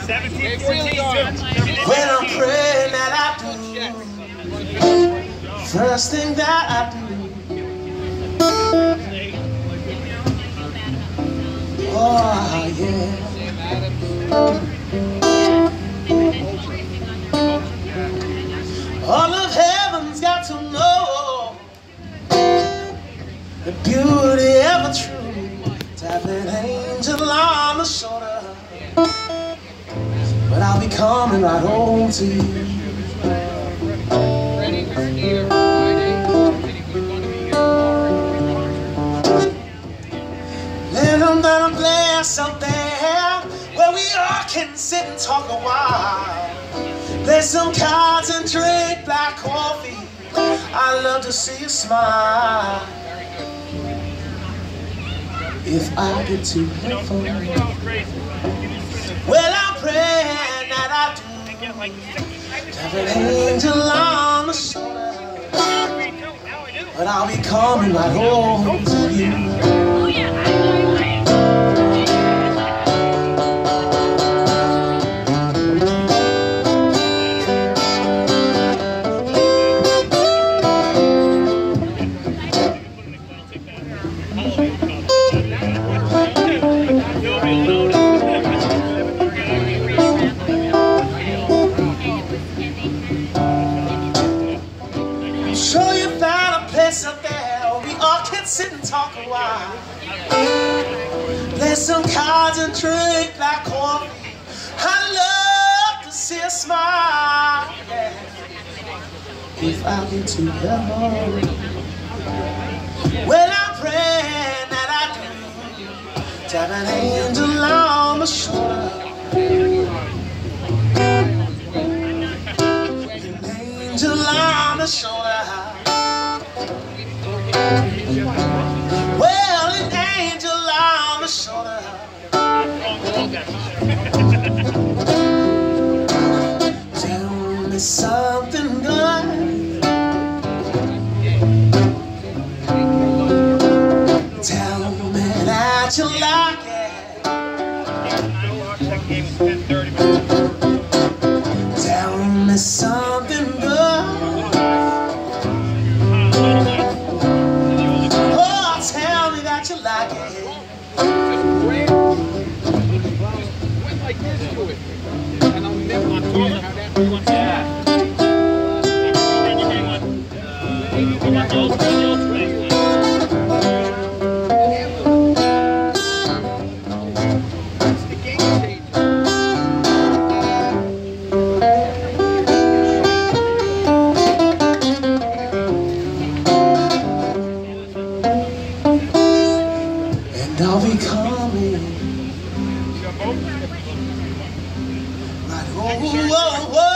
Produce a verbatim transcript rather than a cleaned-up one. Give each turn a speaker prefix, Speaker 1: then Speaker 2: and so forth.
Speaker 1: When I'm praying that I do, first thing that I do, oh yeah. All of heaven's got to know the beauty ever true. Tap an angel on the shoulder, but I'll be coming right home to you. Let them down a glass out there where we all can sit and talk a while. Play some cards and drink black coffee. I love to see you smile. If I get to heaven, well, I'm praying that I do have an angel on the shoulder, but I'll be coming right home to you. Sure you found a place up there where we all can sit and talk a while. Play some cards and drink black coffee. I love to see a smile, yeah. If I get to heaven, well, I'm praying that I do to have an angel on the shoulder, an angel on the shoulder. Well, an angel on the shoulder. Tell me something good. Tell me that you like it. Tell me something good. Like it. Went like this to it, and I'll never want to how that wants that. It's the game changer. I'll be coming right home. Whoa, whoa, whoa.